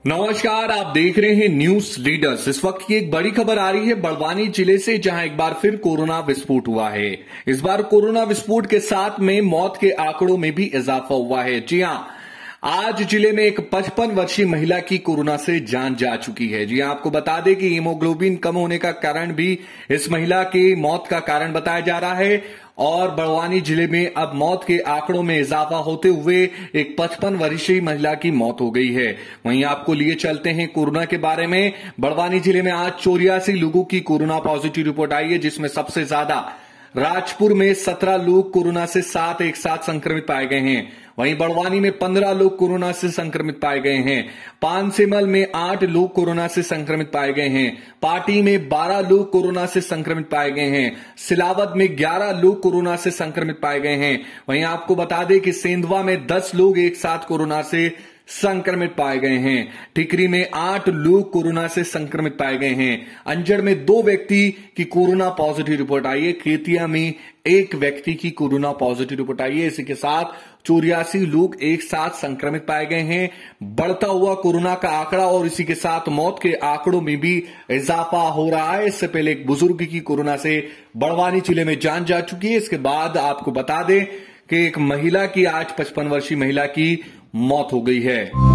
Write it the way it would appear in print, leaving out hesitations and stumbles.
नमस्कार, आप देख रहे हैं न्यूज लीडर्स। इस वक्त की एक बड़ी खबर आ रही है बड़वानी जिले से, जहां एक बार फिर कोरोना विस्फोट हुआ है। इस बार कोरोना विस्फोट के साथ में मौत के आंकड़ों में भी इजाफा हुआ है। जी हां, आज जिले में एक 55 वर्षीय महिला की कोरोना से जान जा चुकी है। जी हां, आपको बता दें कि हीमोग्लोबिन कम होने का कारण भी इस महिला की मौत का कारण बताया जा रहा है। और बड़वानी जिले में अब मौत के आंकड़ों में इजाफा होते हुए एक 55 वर्षीय महिला की मौत हो गई है। वहीं आपको लिए चलते हैं कोरोना के बारे में। बड़वानी जिले में आज 84 लोगों की कोरोना पॉजिटिव रिपोर्ट आई है, जिसमें सबसे ज्यादा राजपुर में 17 लोग कोरोना से साथ एक साथ संक्रमित पाए गए हैं। वहीं बड़वानी में 15 लोग कोरोना से संक्रमित पाए गए हैं। पानसेमल में 8 लोग कोरोना से संक्रमित पाए गए हैं। पाटी में 12 लोग कोरोना से संक्रमित पाए गए हैं। सिलावद में 11 लोग कोरोना से संक्रमित पाए गए हैं। वहीं आपको बता दें कि सेंधवा में 10 लोग एक साथ कोरोना से संक्रमित पाए गए हैं। टिकरी में 8 लोग कोरोना से संक्रमित पाए गए हैं। अंजड़ में 2 व्यक्ति की कोरोना पॉजिटिव रिपोर्ट आई है। खेतिया में 1 व्यक्ति की कोरोना पॉजिटिव रिपोर्ट आई है। इसी के साथ 84 लोग एक साथ संक्रमित पाए गए हैं। बढ़ता हुआ कोरोना का आंकड़ा और इसी के साथ मौत के आंकड़ों में भी इजाफा हो रहा है। इससे पहले एक बुजुर्ग की कोरोना से बड़वानी जिले में जान जा चुकी है। इसके बाद आपको बता दें कि एक महिला की आज 55 वर्षीय महिला की मौत हो गई है।